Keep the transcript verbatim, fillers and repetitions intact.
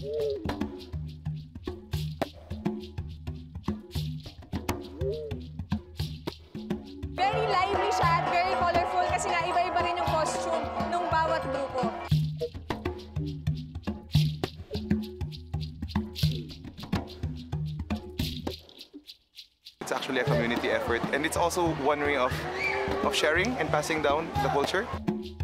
Very lively siya at very colorful kasi nga iba-iba rin yung costume ng bawat grupo. It's actually a community effort, and it's also one way of, of sharing and passing down the culture.